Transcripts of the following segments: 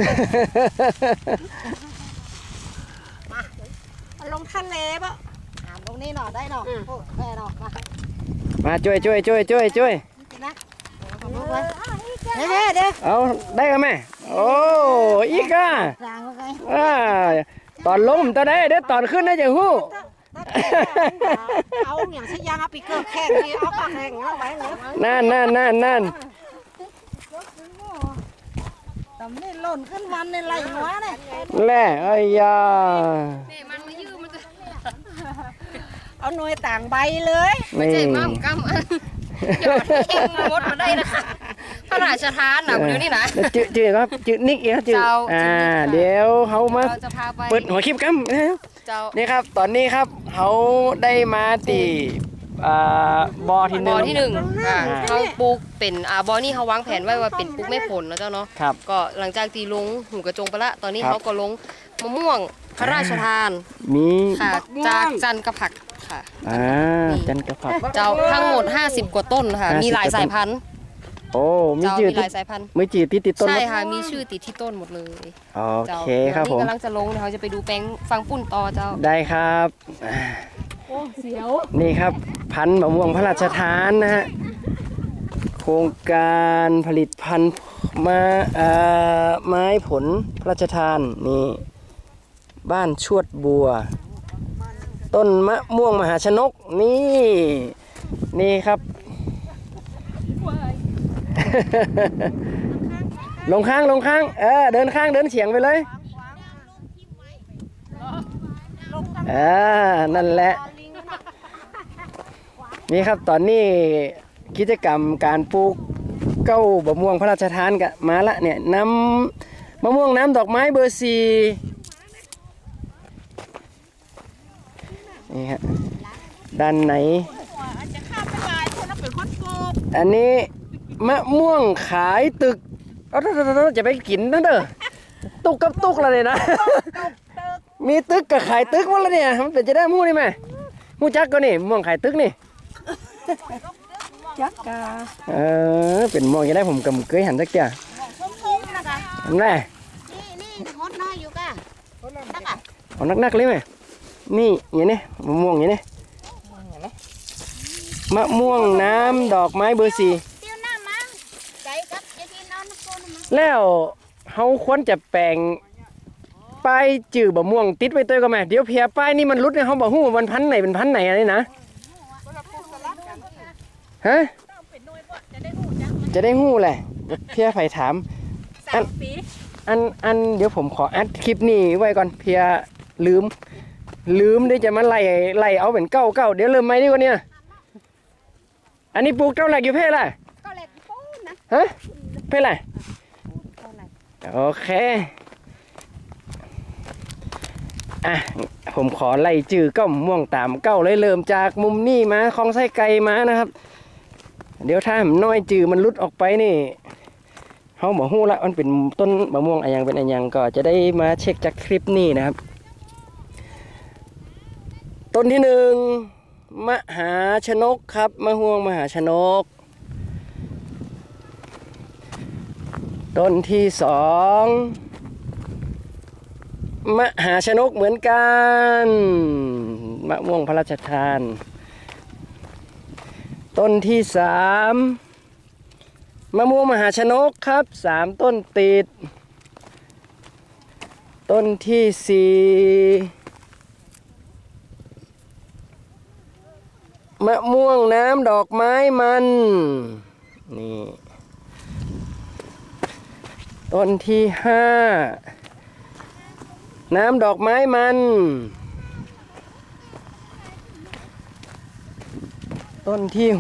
มาลงทะเลปะลงนี่หน่อได้หน่อได้หน่อมาช่วยนะเด้เอาได้กันไหมโอ้อีกอ่ะตอนล้มตอนได้เดี๋ยวตอนขึ้นได้จะหู้เอาอย่างเช่นยางเอาปีเกิดแข่งที่เอาปากแข่งเอาไว้เลยนั่นแต่ไม่หล่นขึ้นมันในไรหัวเนี่ยแหละไอ้ยามันมายืมมันจะเอาหน่วยต่างใบเลยไม่ใช่มั่งกำอันหยอดเองมดมาได้นะคะพระราชทานนะเดี๋ยวนี้นะจืดครับจืดนิกเอ๋จืดเดี๋ยวเขามาเปิดหัวคลิปกันนี่ครับตอนนี้ครับเขาได้มาตีบอที่หนึ่งเขาปลูกเป็นบอนี่เขาวางแผนไว้ว่าเป็นปลูกไม่ผลนะเจ้าเนาะก็หลังจากตีลงหูกระจงไปละตอนนี้เขาก็ลงมะม่วงพระราชทานมีค่ะจากจันกระผักค่ะจันกระผักเจ้าทั้งหมด50 กว่าต้นค่ะมีหลายสายพันธุ์โอ้มีชื่อหลายสายพันธุ์มีชื่อติดต้นใช่ค่ะมีชื่อติดที่ต้นหมดเลยโอเคครับผมนี่กำลังจะลงเขาจะไปดูแปลงฟังปุ้นต่อเจ้าได้ครับนี่ครับพันธุ์มะม่วงพระราชทานนะฮะโครงการผลิตพันธุ์ไม้ผลพระราชทานนี่บ้านชวดบัวต้นมะม่วงมหาชนกนี่ครับลงข้างเดินข้างเดินเฉียงไปเลยนั่นแหละนี่ครับตอนนี้กิจกรรมการปลูกเก้าบะม่วงพระราชทานกันมาละเนี่ยน้ำมะม่วงน้ำดอกไม้เบอร์ 4นี่ฮะด้านไหนอันนี้มะม่วงขายตึกจะไปกินนั่นเด้อตุกกับตุกอะไรนะมีตึกกับขายตึกวะละเนี่ยมันเป็นจะได้มู้นี่ไหมมู้จักก็นี่ม่วงขายตึกนี่จักกาเป็นม่วงจะได้ผมกำเคยหันสักจ้ะนั่นแหละนี่ฮอตน้อยอยู่กะเอานักเลยไหมนี่อย่างนี้มะม่วงอย่างนี้มะม่วงน้ำดอกไม้เบอร์ 4แล้วเขาควรจะแปลงป้ายจื่อบะม่วงติดไว้ตัวก็แม่เดี๋ยวเพียป้ายนี่มันรุดเนี่ยเขาบอกหู้มันพันไหนเป็นพันไหนอะไรนะฮะจะได้หู้แหละเพียไผ่ถามอันเดี๋ยวผมขออัดคลิปนี้ไว้ก่อนเพียลืมได้จะมาไล่เอาเป็นเก้าเดี๋ยวเริ่มไหมดีกว่าเนี่ยอันนี้ปลูกเท่าไหร่กี่เพศล่ะฮะเพศอะไรโอเคผมขอไล่จื่อก้มม่วงตามเก้าเลยเริ่มจากมุมนี่มาคลองไส้ไก่มานะครับเดี๋ยวถ้าน้อยจื่อมันลุดออกไปนี่เขาบอกหู้ละมันเป็นต้นมะม่วงอะไรเป็นอะไรก็จะได้มาเช็คจากคลิปนี้นะครับต้นที่1มหาชนกครับมะม่วงมหาชนกต้นที่2มหาชนกเหมือนกันมะม่วงพระราชทานต้นที่3มะม่วงมหาชนกครับ3ต้นติดต้นที่4มะม่วงน้ำดอกไม้มันนี่ต้นที่5น้ำดอกไม้มันต้นที่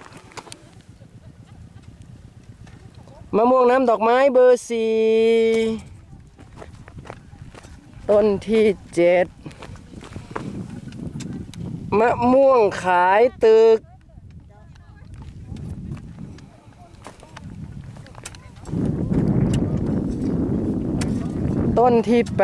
6มะม่วงน้ำดอกไม้เบอร์ 4ต้นที่7มะม่วงขายตึกต้นที่8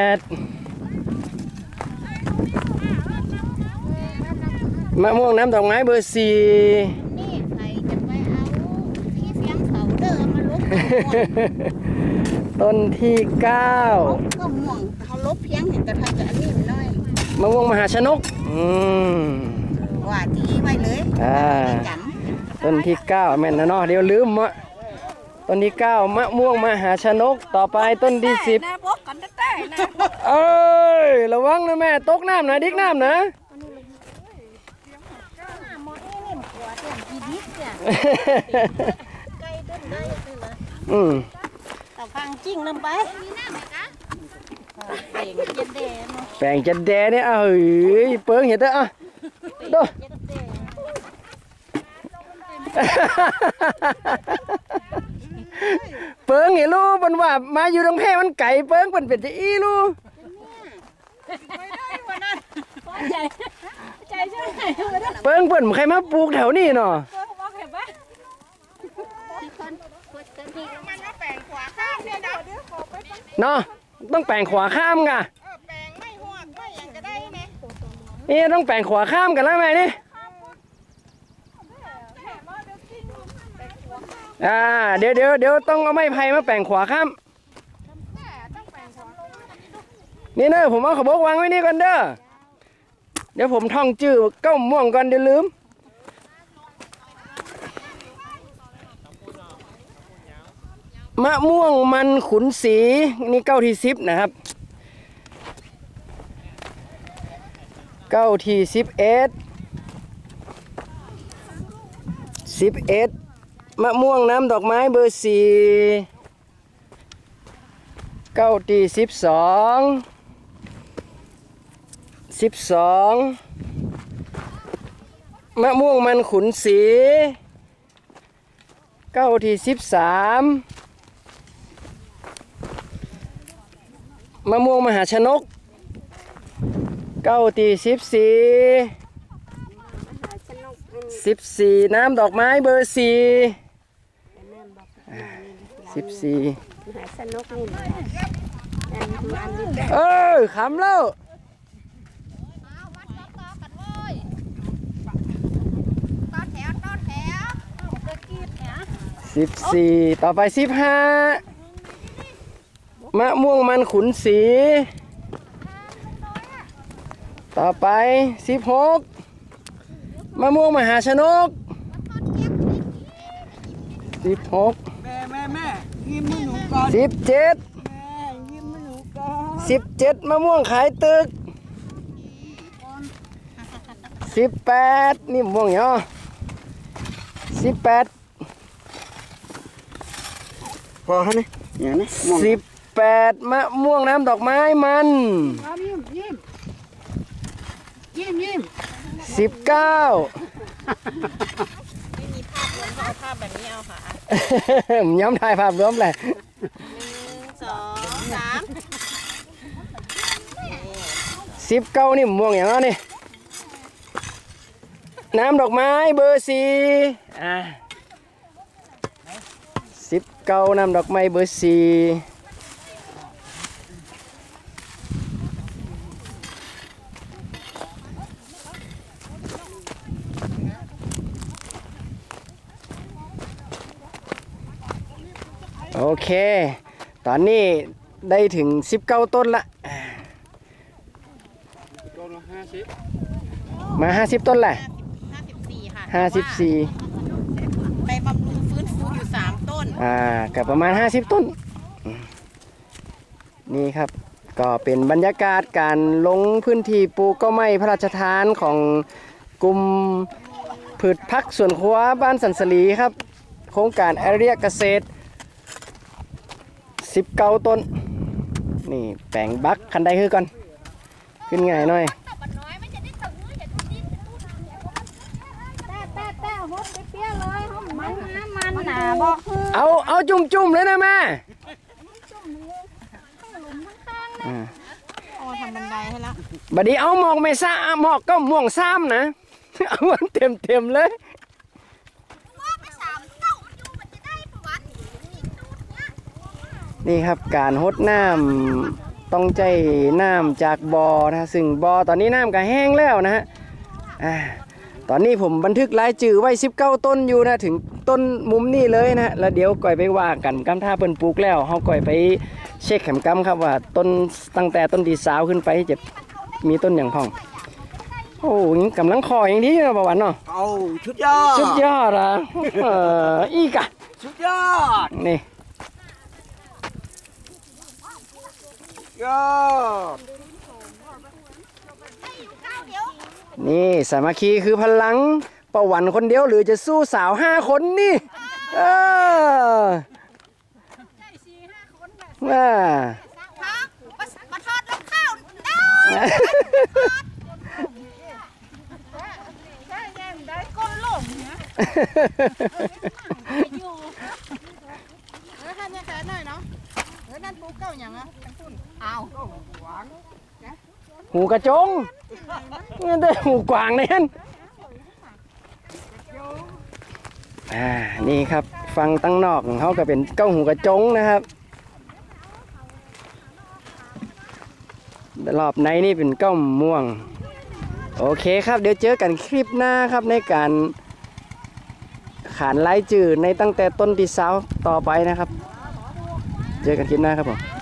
มะม่วงน้ำดอกไม้เบอร์ 4 นี่ใครจะไปเอาที่เสียงเสาเดิมมาลุกต้นที่9 ก็ม่วงเขาลบเพียงเห็นแต่ทางจะอันนี้ไม่น้อยมะม่วงมหาชนกว่าที่ไว้เลยจันต้นที่9แม่นนะเนาะเดี๋ยวลืมมะต้นที่9มะม่วงมหาชนกต่อไปต้นที่10 นะบกกันแต่นะเอ้ยระวังนะแม่ตกน้ำนะดิกน้ำนะแต่ฟังจริงลงไปแปลงจะแดงแปลงจะแดเนี่ยเอ้ยเปิ้งเห็นเด้ออ่ะดูเปิ้งเห็นลูกมันว่ามาอยู่ตรงแพร่มันไก่เปิ้งมันเป็นจะอีลูกไม่ได้วันนั้นใจใช่ไหมเปิ้งเปิ้นใครมาปลูกแถวนี้เนาะเนาะต้องแปลงขวาข้ามกะแปลงไม่หัวไม่ยังจะได้ไหมนี่ต้องแปลงขวาข้ามกันแล้วไหมนี่เดี๋ยวต้องเอาไม้ไผ่มาแปลงขวาข้ามนี่เนอะผมเอาขบกวางไว้นี่ก่อนเด้อเดี๋ยวผมท่องชื่อเก้าม่วงก่อนเดี๋ยวลืมมะม่วงมันขุนศรีนี่เก้าที่10นะครับเก้าที่11มะม่วงน้ำดอกไม้เบอร์4เก้าที่12มะม่วงมันขุนศรีเก้าที่13มะม่วงมหาชนกเก้าที่14น้ำดอกไม้เบอร์4 14ขำแล้ว14ต่อไป15มะม่วงมันขุนศรีต่อไป16มะม่วงมหาชนก16 แม่ยิ้มให้หนูก่อน 17 ยิ้มให้หนูก่อน 17มะม่วงขายตึก18นี่มะม่วงเหรอ18 พอฮะนี่อย่างนี้ 18มะม่วงน้ำดอกไม้มันยิ้ม 19 ไม่มีภาพรวมเอาภาพแบบนี้เอาค่ะย้ำถ่ายภาพรวมเลย 1 2 3 19นี่มะม่วงอย่างนี้น้ำดอกไม้เบอร์4 19น้ำดอกไม้เบอร์4โอเคตอนนี้ได้ถึง19ต้นละมา50ต้นแหละ 54ค่ะ 54 ไปบำรุงฟื้นฟูอยู่3ต้นกับประมาณ50ต้นนี่ครับก็เป็นบรรยากาศการลงพื้นที่ปลูกก็ไม่พระราชทานของกลุ่มพืชผักสวนครัวบ้านสันสลีครับโครงการแอเรียเกษตร19ต้นนี่แปลงบักคันใดคือก่อนขึ้นง่ายหน่อยเอาจุ่มเลยนะแม่ทำบันไดให้แล้วบัดนี้เอาหมอกไม่ซ่าหมอกก็ม่วงซ้ำนะเอามันเต็มเลยนี่ครับการหดน้ำต้องใจน้ำจากบ่อนะซึ่งบ่อตอนนี้น้ำก็แห้งแล้วนะฮะตอนนี้ผมบันทึกรายจื่อไว้19ต้นอยู่นะถึงต้นมุมนี่เลยนะแล้วเดี๋ยวก่อยไปว่ากันกำท่าเปิ้นปลูกแล้วเฮาก่อยไปเช็คแขมกำครับว่าต้นตั้งแต่ต้นที่สาวขึ้นไปจะมีต้นอย่างพ่องโอ้ยกำลังคออย่างนี้นะประวันเนาะเอาชุดยอดสุดยอดอ่ะอีกอะชุดยอดนี่ยอดนี่สามัคคีคือพลังประวันคนเดียวหรือจะสู้สาว5คนนี่ว่ามาทอดลงข้าวได้ก้นหลงเนี่ยอยู่ท่านจะแค่หน่อยเนาะนั่นปูเก้าอย่างอ่ะเอาหูกระจงนี่ได้หูกวางเลยนั่นนี่ครับฟังตั้งนอกของเขาก็เป็นเก้าหูกระจงนะครับรอบในนี่เป็นเก้าม่วงโอเคครับเดี๋ยวเจอกันคลิปหน้าครับในการขานไล่จืดในตั้งแต่ต้นที่สาวต่อไปนะครับเจอกันคลิปหน้าครับผม